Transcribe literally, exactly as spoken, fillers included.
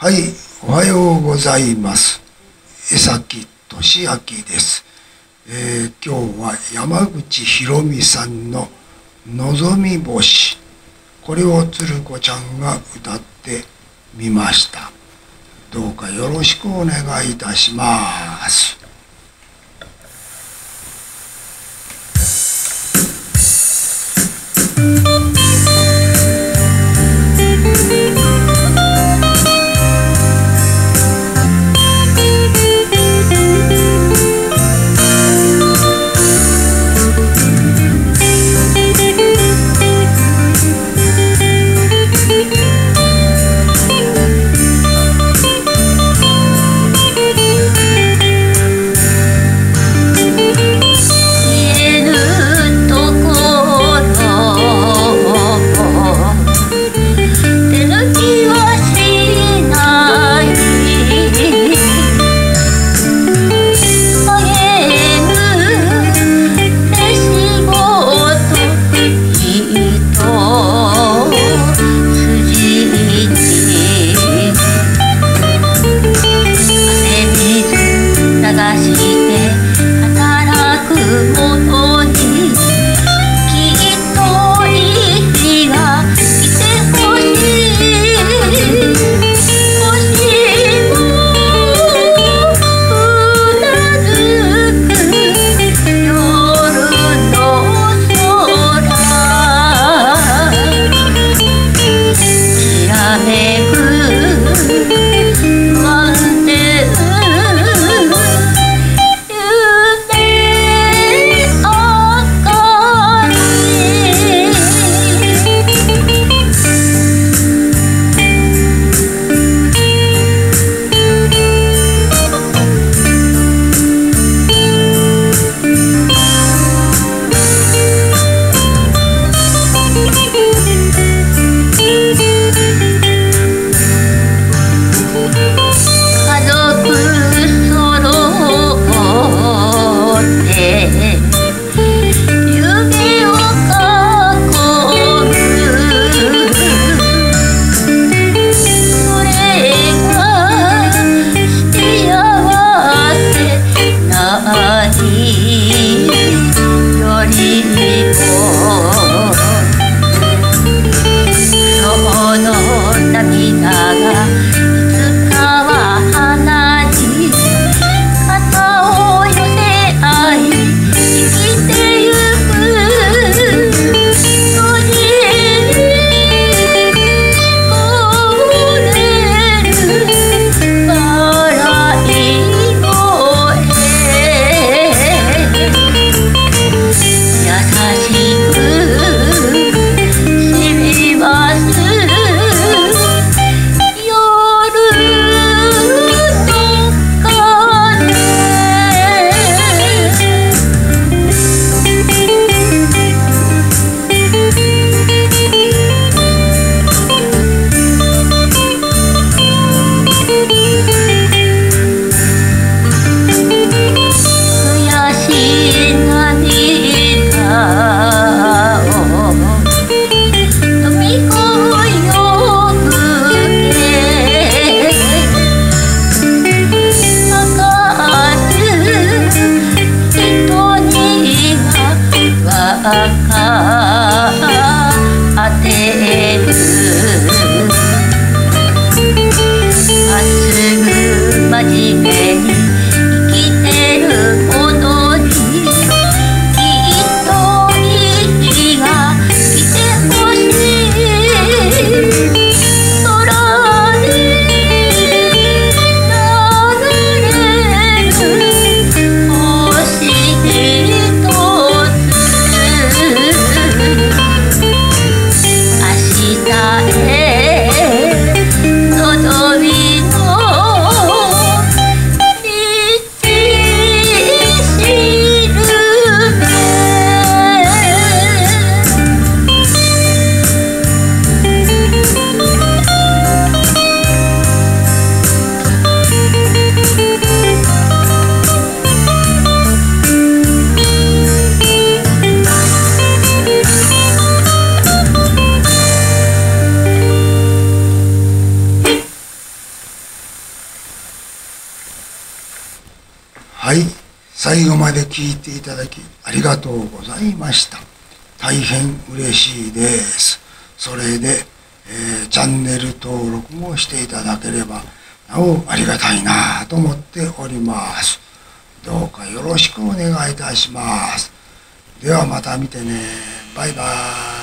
はい、おはようございます。江崎俊明です。えー、今日は山口博美さんののぞみ星、これを鶴子ちゃんが歌ってみました。どうかよろしくお願いいたします。 はい、最後まで聞いていただきありがとうございました。大変嬉しいです。それで、えー、チャンネル登録もしていただければなおありがたいなと思っております。どうかよろしくお願いいたします。ではまた見てね。バイバーイ。